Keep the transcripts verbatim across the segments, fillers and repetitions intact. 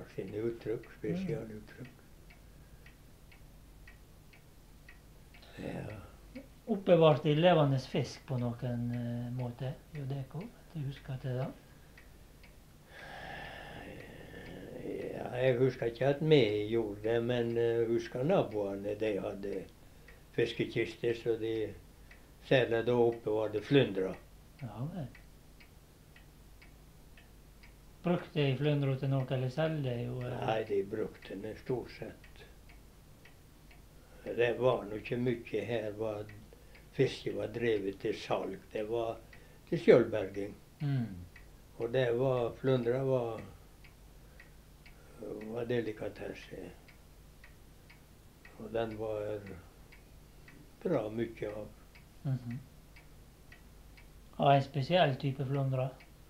har sine uttrykk, spesialuttrykk. Ja. Oppbevarte de levende fisk på noen uh, måte? Jo, det kom. Du husker til det? Ja, jeg husker ikke at vi gjorde det, men jeg husker naboene. De hadde fiskekister, så de særlig da oppe var det flyndra. Ja, vel. Brukte de flyndra til noe, eller selgde de jo? Eller? Nei, de brukte den stort sett. Det var nå ikke mye her. Var, fisket var drevet til salg. Det var til sjølberging. Mm. Og det var flyndra var, var delikatesse. Og den var bra mye av. Mm-hmm. Av en spesiell type flyndra?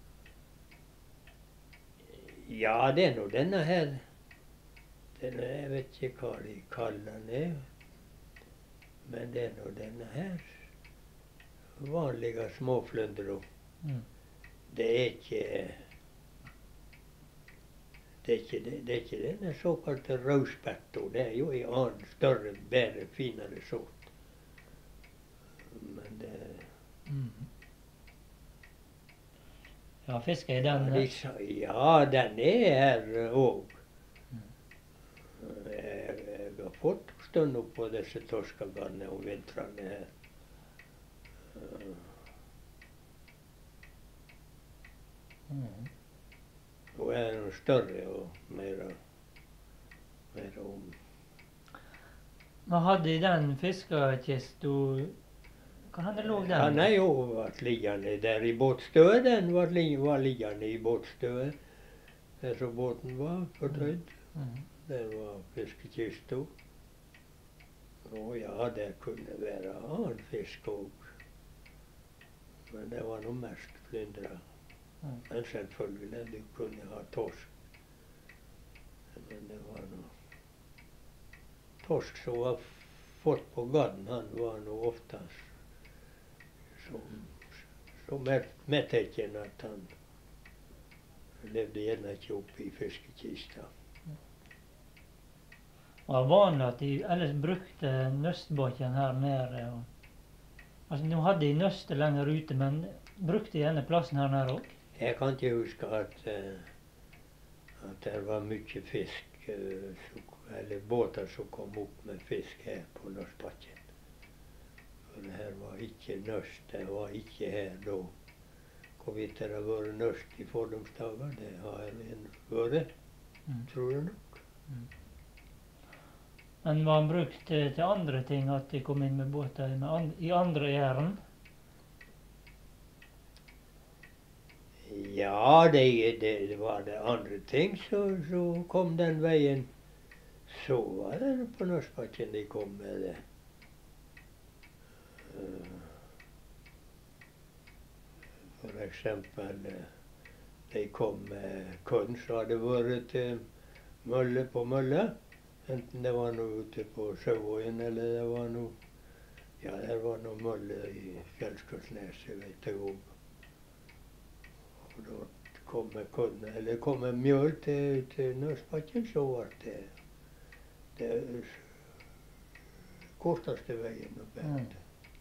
Ja, det er nå denne her. Denne, jeg vet ikke hva de kaller den. Men det er nå denne her. Vanlige småflyndra. Mm. Det er ikke det er ikke, det, det er ikke denne såkalte rødspetto. Det er jo en annen, større, bedre, finere sort. Men det Mm. Ja, fisker i den ja, de, sa- ja, den er her òg. Jeg, jeg har fått stund på disse torskegallene om vintrene her. mm. Nå er den større og mer, mer om. Men hadde de den fiskekista? Hva hadde lå den? Han er jo vært liggende der i båtstøet. Den var, li, var liggende i båtstøet der som båten var fortøyd. Mm. Det var fiskekista. Å ja, det kunne være annen fisk òg. Men det var nå mest flyndra. Mm. Men selvfølgelig, du kunne ha torsk. Men det var nå torsk som var fått på gadden, han var nå oftest så, så mettekken at han levde gjerne ikke oppe i fiskekista. Var det vanlig at de ellers brukte nøstbakken her nede? Og, altså, nå hadde de nøstet lenger ute, men brukte de denne plassen her nede òg? Jeg kan ikke huske at, uh, at det var mye fisk, uh, som, eller båter som kom opp med fisk her på Nøstbakken. For det her var ikke nøst, det var ikke her da. Hvorvidt det har vært nøst i fordomsdager, det har en vært, Mm. tror jeg nok. Mm. Men var han brukt eh, til andre ting, at de kom inn med båter med an i andre ærend? Ja, det, det, det var det andre ting som så kom den veien. Så var det på Nøstbakken de kom med det. Uh, For eksempel, uh, de kom med korn som hadde vært til mølle på mølle. Enten det var noe ute på Sauøyen, eller det var noe, ja, det var noe mølle i Fjellskullsneset, vet jeg om. Og da kom med korn, eller kom med mjøl til, til Nøstbakken, så var det det korteste veien å bære det.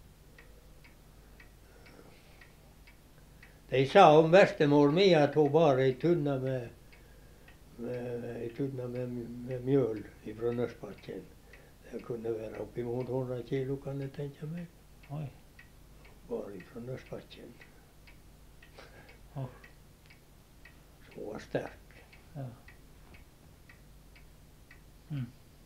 De sa om bestemor mi at hun bar ei tunne med, med, ei tunne med, med mjøl fra Nøstbakken. Det kunne være oppimot hundre kilo, kan jeg tenke meg. Oi. Bar fra Nøstbakken. Oh. Så hun var sterk. Ja. Mm.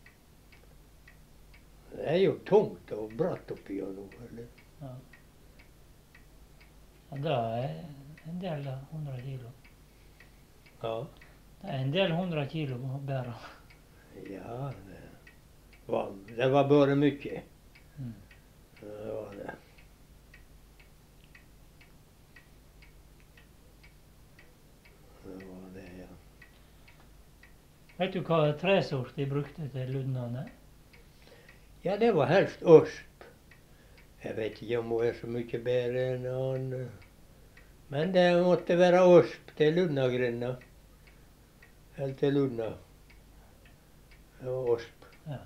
Det er jo tungt og bratt oppi gjennom, eller? Ja. Ja, det er en del hundre kilo. Ja. Det er en del hundre kilo å bære. Ja, det var, det var bare mye. Mm. Det var det. Det var det, ja. Vet du hva tresort de brukte til lundene? Ja, det var helst osp. Jeg vet ikke om hun er så mye bedre enn annen. Men det måtte være osp til lundagrinda. helt til Lunda. Det var osp. Ja.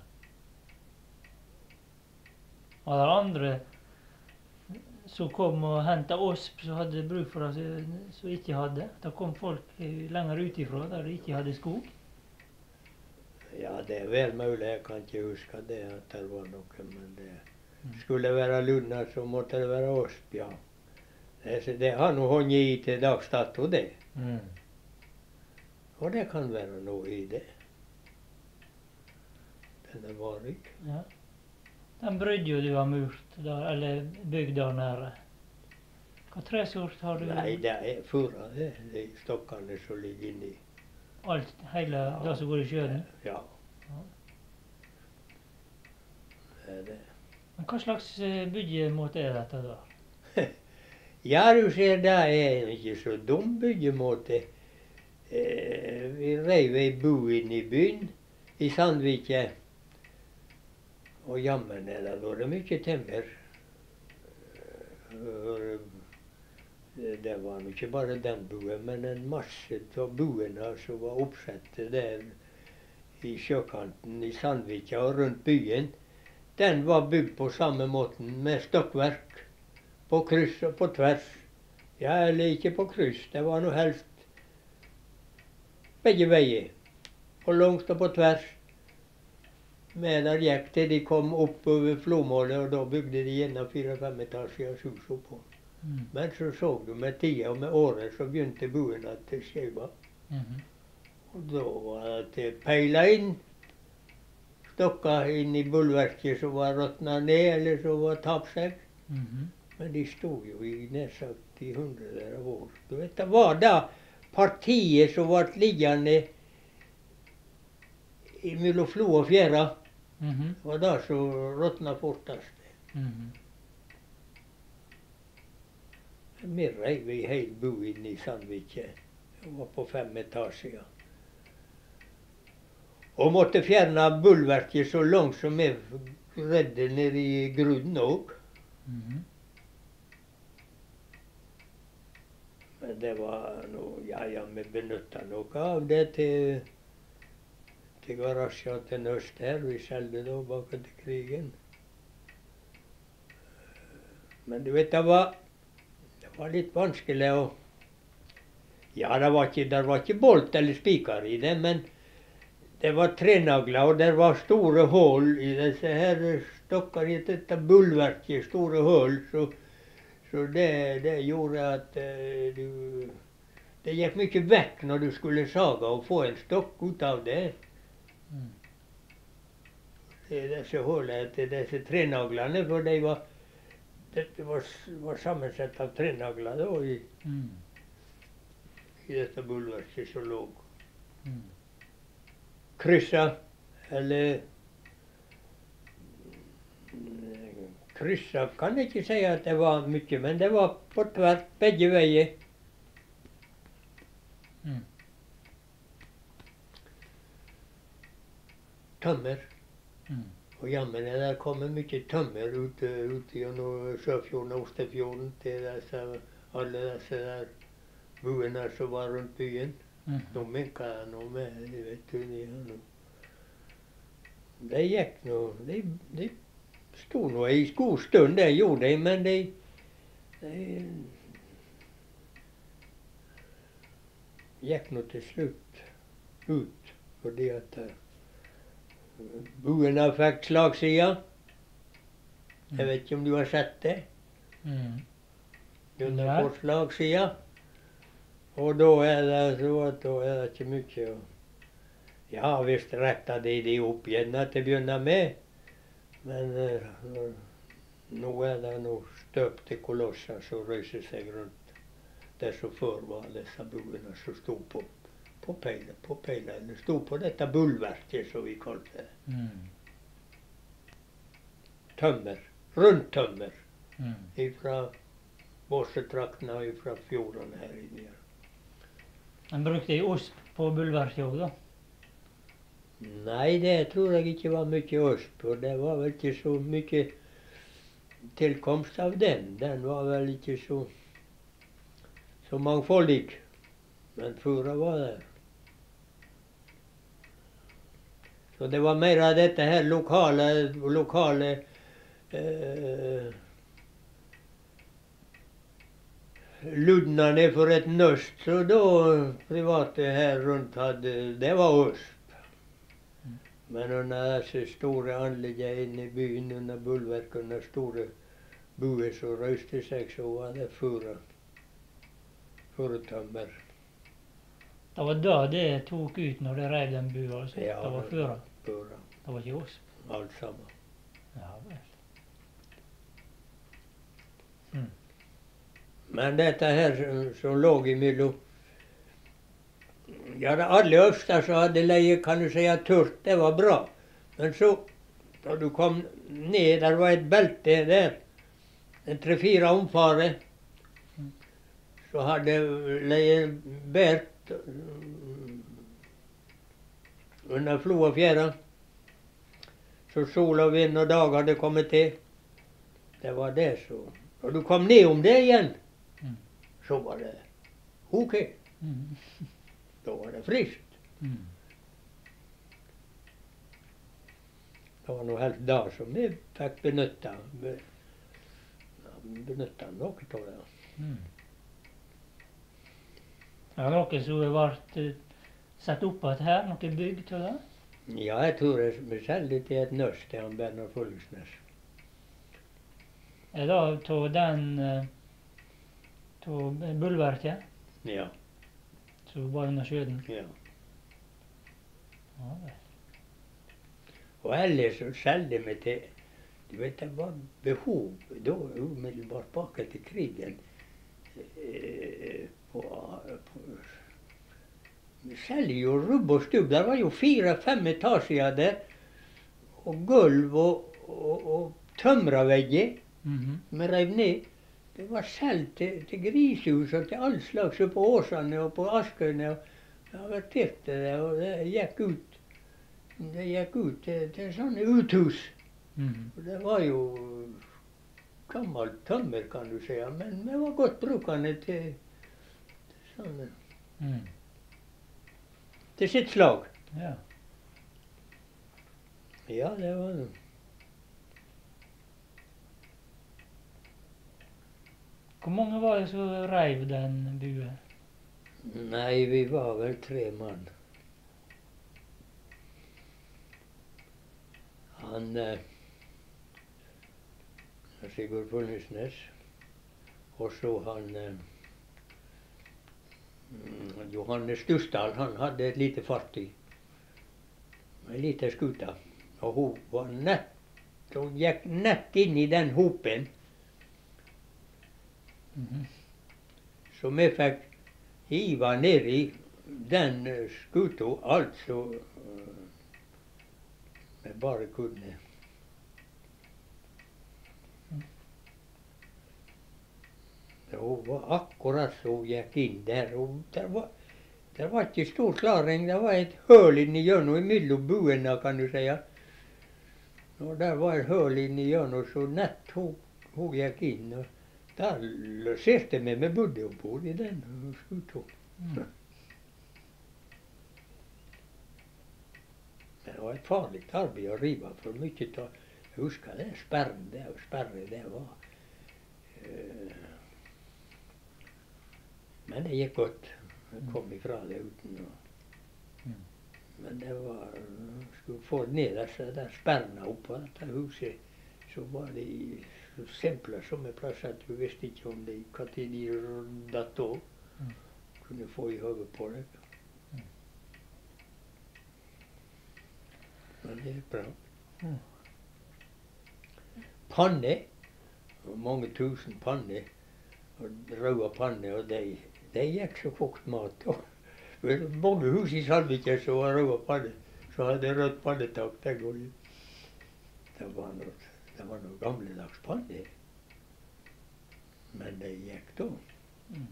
Var det andre som kom og henta osp, som hadde bruk for det, som- som ikke hadde? Det kom folk eh, lenger utifra, der de ikke hadde skog? Ja, det er vel mulig. Jeg kan ikke huske det at det var noe, men det skulle det være Lunda, så måtte det være osp, ja. Det, så det har nå hongt i til dags dato, det. Mm. Og det kan være noe i det. Den er varig. Ja. Den brygga du har murt, der, eller bygd der nede, hva tresort har du? Nei, det er fura, det. De stokkene som ligger inni. Alt, hele det som går i sjøen? Ja. Ja. Det er det. Men hva slags eh, byggemåte er dette da? Ja, du ser, det er ikke så dum byggemåte. Eh, vi reiv ei bu inn i byen, i Sandvike. Og jammen er det vært mye timmer. Eh, Det var nå ikke bare den buen, men en masse av buene som var oppsatt der i sjøkanten i Sandvika og rundt byen. Den var bygd på samme måten, med stokkverk. På kryss og på tvers. Ja, eller ikke på kryss, det var nå helst begge veier. På langs og på tvers. Men der gikk til de kom opp over Flåmålet, og da bygde de gjerne fire-fem etasjers hus oppå. Mm. Men så så du med tida og med året så begynte buene å skjeva. Mhm. Og da var det peila inn stokker inn i bulverket som var råtna ned, eller som var tapt seg. Mhm. Men de stod jo i nær sagt i hundre av år. Du vet, det var da partiet som ble liggende mellom Flo og Fjæra, Mhm. var det som råtna fortest. Mhm. Vi reiv ei hel bu inn i Sandvike. Det var på fem etasjer. Og måtte fjerne bulverket så langt som vi greide ned i grunnen òg. Mhm. Men det var noe, ja ja, vi benytta noe av det til, til garasjer til nøst her. Vi solgte da bak etter krigen. Men du vet, det var, det var litt vanskelig å Ja, det var ikke, det var ikke bolt eller spiker i det, men det var trenagler, og det var store hull i disse her stokker i dette bulverket. Store hull, så Så det, det gjorde at eh, du Det gikk mye vekk når du skulle sage og få en stokk ut av det. Mm. Det disse hullene til disse trenaglene, for de var Dette var, s- var sammensatt av trenagler da i, Mm. i dette bulverket som lå. Mm. Kryssa, eller Kryssa kan jeg ikke si at det var mye, men det var på tvers begge veier. Mm. Tømmer. Mm. Og jammen er det kommet mye tømmer ute, ute gjennom Sjøfjorden og Ostefjorden til disse, alle disse der buene som var rundt byen. Mhm. De minka nå med, de vet du. De, har nå- de gikk nå De, de sto nå ei god stund, det gjorde de, men de, de gikk nå til slutt ut fordi at eh, buene fikk slagside. Jeg vet ikke om du har sett det? Mm. Gunnar Nei. får slagside. Og da er det så at da er det ikke mye å Ja, visst retta de de opp igjen til å begynne med. Men eh, nå- nå er det noe støpte kolosser som reiser seg rundt det som før var disse buene som sto på på peilen, på peilen, eller sto på dette bulverket som vi kalte det. Mm. Tømmer. Rundtømmer. Mm. Ifra Båsetraktene og ifra fjordene her inne. En brukte i osp på bulverket òg, da? Nei, det tror jeg ikke var mye osp, og det var vel ikke så mye tilkomst av den. Den var vel ikke så, så mangfoldig. Men fura var der. Så det var mer av dette her lokale, lokale eh, ludnene for et nøst, så da private her rundt hadde, det var ost. Men under disse store anleggene inne i byen, under Bullverk, under store buer som røyste seg, så var det furu. Furutømmer. Det var da det tok ut når de rev den bua? Altså. Ja, det var fura? fura. Det var ikke osp? Alt sammen. Ja vel. Hm. Men dette her som, som lå imellom, ja, det alle øster som hadde leie, kan du si, tørt, det var bra. Men så, da du kom ned, der var et belte der, en tre-fire omfare, så hadde leie bært under flo og fjæra. Så sol og vind og dag hadde kommet til. Det var det så. Når du kom ned om det igjen, Mm. så var det ok. Mm. Da var det friskt. Mm. Det var noe helt da som vi fikk benytta. Be, benytta noe av det. Mm. Er det noe som ble satt opp igjen her? Noe bygd av det? Ja, jeg tror jeg vi selger til et nøst til han Bernhard Fullesnes. Er det av den av Bullverket Ja. som var under skjøden? ja. Ja vel. Og ellers så selger vi til, du vet, det var behov da umiddelbart bak etter krigen eh, på, på vi selger jo rubb og stubb. Det var jo fire-fem etasjer der, og gulv og, og, og tømravegger Mhm. vi rev ned. Det var solgt til, til grisehus og til all slags på Åsane og på Askøyene. Og jeg averterte det, og det gikk ut. Det gikk ut til, til sånne uthus. Mhm. Og det var jo gammelt tømmer, kan du si, men vi var godt brukende til, til sånne Mm. til sitt slag. Ja. Ja, det var det. Hvor mange var det som reiv den buen? Nei, vi var vel tre mann. Han eh, Sigurd Fullesnes, og så han eh, mm, Johannes Stusdal, han hadde et lite fartøy. En liten skute. Og hun var nett, hun gikk nett inn i den hopen. Mhm. Så vi fikk hive ned i den eh, skuta, altså eh, vi bare kunne. Så hun var akkurat så hun gikk inn der. Og der var, der var ikke stor klaring, det var et høl inni gjennom imellom buene, kan du si. Og der var et høl inni gjennom, så nett hun, hun gikk inn. Og der loserte vi, vi bodde om bord i den skuta. Mm. Men det var et farlig arbeid å rive for mye av. Jeg husker det sperren det og sperre det var. eh, Men det gikk godt. Jeg kom ifra det uten å Mm. Men det var skulle få ned disse der sperrene oppå dette huset, så var de så simple som en plass at du visste ikke om de når de datt av. Mm. Kunne få i hodet på det. Mm. Men det gikk bra. Mm. Panne, og mange tusen panner, og røde panner, og de, de gikk så kokt mat. Og det var mange hus i Sandviken som var røde panner, så hadde rødt pannetak den gangen. Det var noe, det var noe gamledags panner. Men de gikk da. Mm.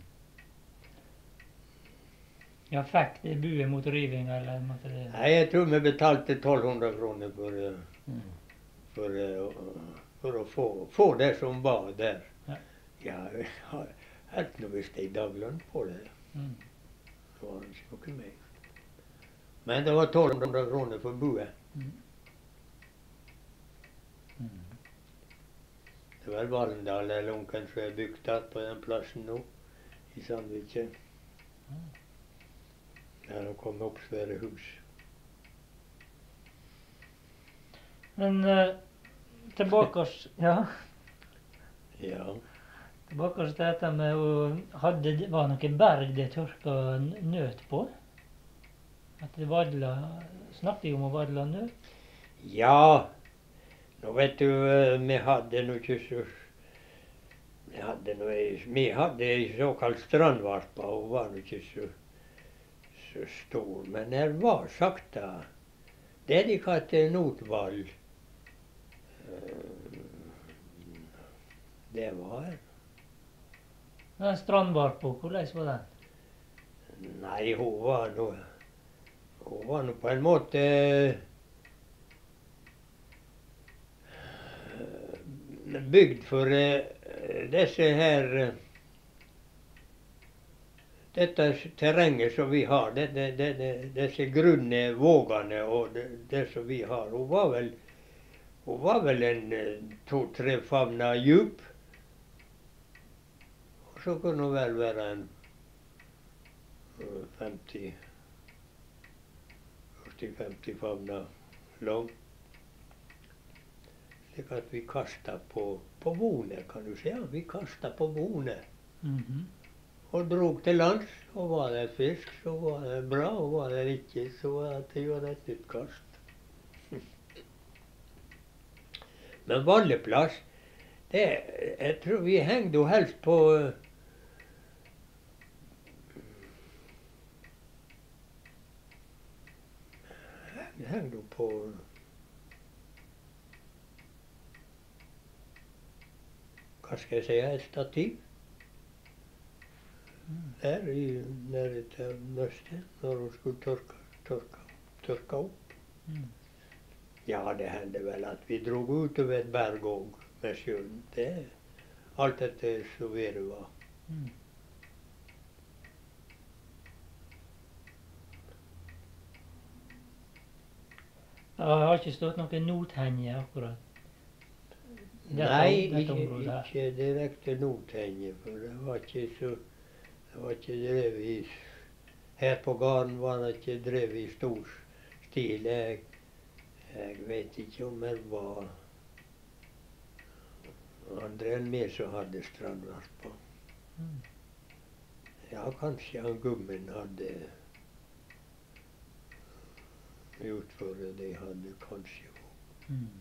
Ja, fikk det buen mot riving, eller måtte det? Nei, jeg tror vi betalte tolv hundre kroner for, eh, Mm. for, eh, for å få, få det som var der. Ja. Ja, jeg har helt noe visst en daglønn på det. Mm. Det var ikke noe mer. Men det var tolv hundre kroner for buet. Mm. Mm. Det er vel Valldal eller onken som er bygd der på den plassen nå, i Sandviken. Der har kommet opp svære hus. Men eh, tilbake oss, ja, Ja. tilbake oss til dette med å hadde det var noen berg det tørka n- nøt på? At det vadla Snakket de om å vadle nøt? Ja, nå vet du, eh, vi hadde nå ikke så Vi hadde nå ei, vi hadde ei såkalt strandvarpe, og hun var nå ikke så, så stor. Men det var sakta det de kalte notvall. Eh, Det var Den strandvarpa, hvordan var den? Nei, hun var nå Hun var nå på en måte eh, bygd for eh, disse her eh, Dette terrenget som vi har, det, det, det, det, disse grunne vågene og det, det som vi har. Hun var vel, hun var vel en eh, to-tre favner djup. Og så kunne hun vel være en eh, femti førti femti favner lang. Slik at vi kasta på, på voner, kan du si. Ja, vi kasta på voner. Mhm. Og drog til lands. Og var det fisk, så var det bra. Og var det ikke, så var det jo et nytt kast. Men valleplass, det Jeg tror vi hengte henne helst på eh, hengte henne på Hva skal jeg si, et stativ. Der i nede til nøstet, når hun skulle tørke, tørke, tørke opp. Mm. Ja, det hendte vel at vi drog utover et berg òg med sjøen. Det alt etter så været var. Mm. Det har ikke stått noen nothenge akkurat. Dette- Nei, dette ikke, området her. ikke direkte nothenge, for det var ikke så Det var ikke drevet i Her på gården var det ikke drevet i stor stil. Jeg, jeg vet ikke om det var andre enn meg som hadde strandvarpa. Mm. Ja, kanskje han Gummen hadde utført det hadde kanskje. Mm.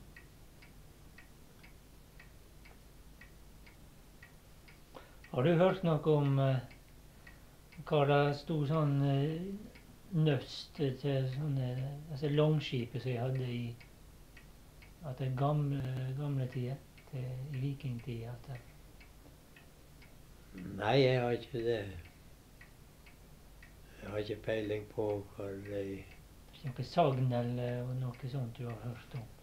Har du hørt noe om eh, hva det sto sånn eh, nøst til sånne altså langskipet som jeg hadde i at det gamle, gamle tider, til, i vikingtida? At det Nei, jeg har ikke det. Jeg har ikke peiling på hva de er noe sagn eller noe sånt du har hørt om?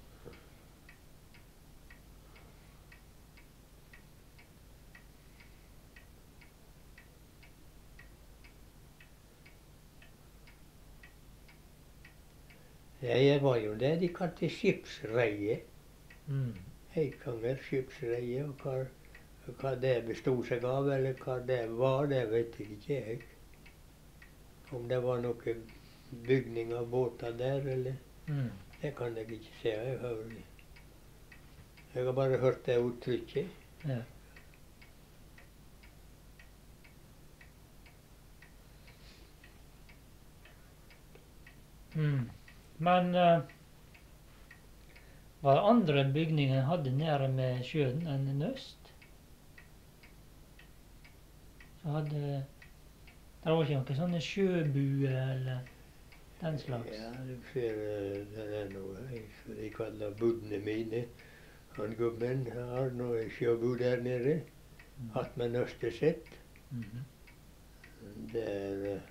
Ja, jeg var jo det de kalte skipsreie. Mm. Eikanger skipsreie. Og hva, hva det bestod seg av, eller hva det var, det vet jeg ikke jeg. Om det var noen bygning av båter der, eller Mm. det kan jeg ikke si. Jeg har, jeg har bare hørt det uttrykket. Ja. Mm. Men eh, var det andre bygninger en hadde nede med sjøen enn Nøst? Så hadde Det var ikke noen sånne sjøbuer eller den slags? Ja, du ser eh, det er noe jeg- som de kaller budene mine. Han gubben har nå en sjøbu der nede, Mm. attmed nøstet sitt. Mhm. Der eh,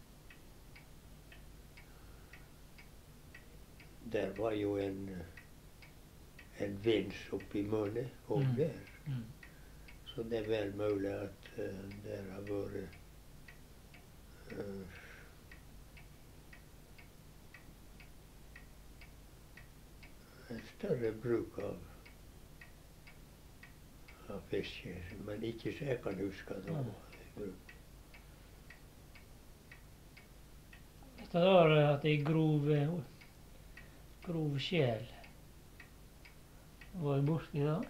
Der var jo en en vins oppi munnet òg Mm. der. Mm. Så det er vel mulig at uh, det har vært uh, større bruk av, av fiske, men ikke så jeg kan huske at det Nei. var i bruk. Dette var det at de grov, grov sjel. Var du borti det?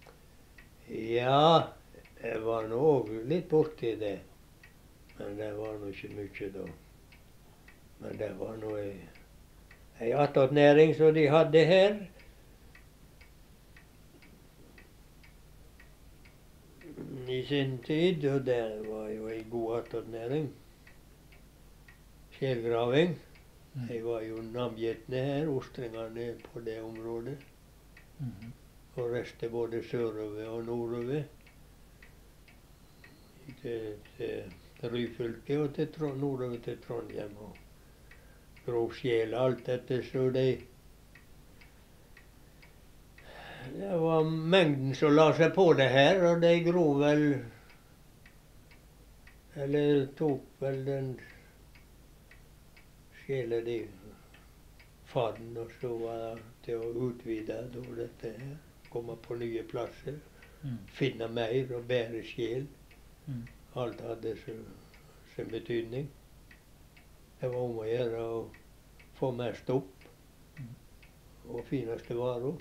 Ja, jeg var nå òg litt borti det. Men det var nå ikke mye da. Men det var nå ei, ei attåtnæring som de hadde her. I sin tid, og det var jo ei god attåtnæring. Sjelgraving. Mm. De var jo navngitte her, ostringene på det området. Mhm. Og resten både sørover og nordover. Til, til Ryfylke og til Trond, nordover til Trondheim. Og grov sjel, alt dette, så de Det var mengden som la seg på det her, og de grov vel Eller tok vel den sjela de fadden, og så var det til å utvide da dette her. Komme på nye plasser. Mm. Finne mer og bedre sjel. Mm. Alt hadde sin, sin betydning. Det var om å gjøre å få mest opp. Mm. Og fineste varer.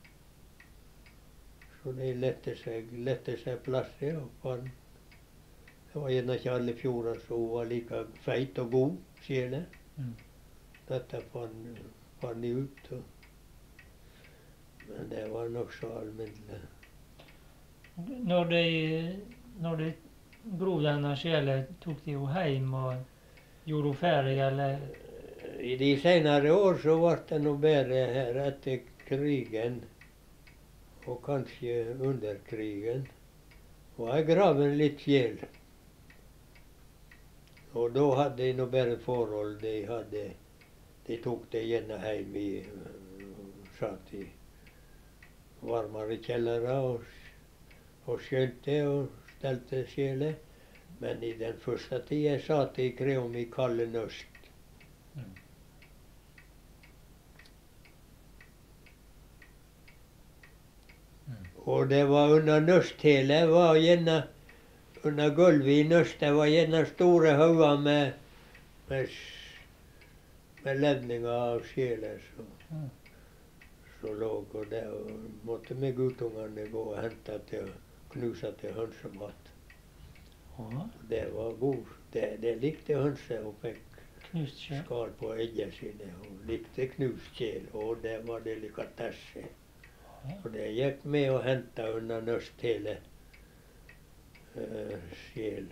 Så de lette seg, lette seg plasser. Og fann, det var gjerne ikke alle fjorder som var like feit og god sjele. Mm. Dette fant fann de ut. Og, men det var nokså alminnelig. Når de, når de grov denne sjela, tok de jo hjem og gjorde henne ferdig, eller? I de senere år så ble det noe bedre her etter krigen, og kanskje under krigen. Og jeg graven litt sjel. Og da hadde de noe bedre forhold. De hadde, de tok det gjerne hjem i, satt i varmere kjellere og, og skjølte og stelte sjela. Men i den første tida satt de kring i kalde nøst. Mm. Mm. Og det var under nøsthele, var gjerne under gulvet i nøstet var gjerne store hauger med, med, med ledninger av sjeler som Mm. som lå. Og der måtte vi guttungene gå og hente til å knuse til hønsemat. Ja, Det var god. Det, det likte hønse og fikk knust sjel. skall på eggene sine. Og likte knust sjel, og det var delikatesse. Ja. Og det gikk med å hente under nøsthele uh, sjel.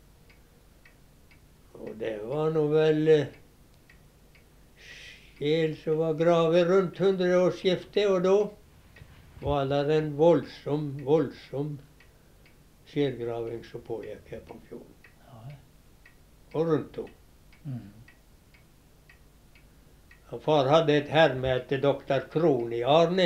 Og det var nå vel uh, sjel som var gravet rundt hundreårsskiftet, og da var det en voldsom, voldsom sjelgraving som pågikk her på fjorden. Ja. Og rundt om. Mm. Og far hadde et herme etter doktor Krohn i Arne.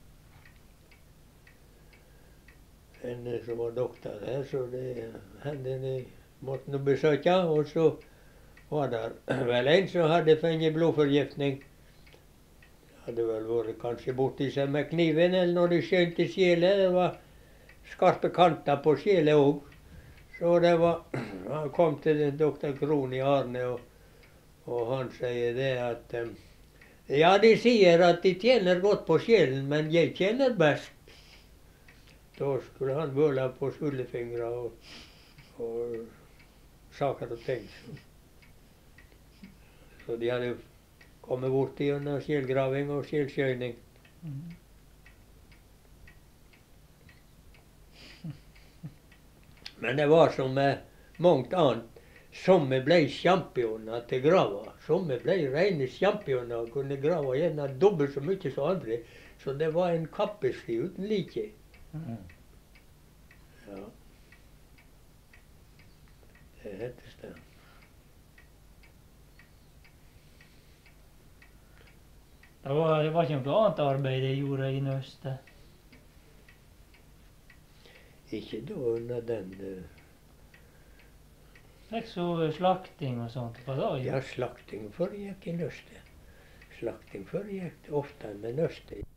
En som var doktor her, så det hendte de måtte nå besøke. Og så var det vel en som hadde fått blodforgiftning. Hadde vel vært kanskje borti seg med kniven, eller når de skjønte sjela. Det var skarpe kanter på sjela òg. Så det var Han kom til doktor Krohn i Arne, og, og han sier det at um, ja, de sier at de tjener godt på sjelen, men jeg tjener best. Da skulle han bøle på svullefingre og, og saker og ting. Så de hadde kommet borti under sjelgraving og sjelskjøyning. Mm. Men det var som med mangt annet. Somme ble championer til grava. Somme ble rene championer og kunne grave gjerne dobbelt så mye som andre. Så det var en kappestrid uten like. Mm. Ja. Det heter det. Det var, det var ikke noe annet arbeid de gjorde i nøstet. Ikke da under den uh, Fikk så slakting og sånt. Hva da? Ja, slakting foregikk i nøstet. Slakting foregikk ofte med nøstet.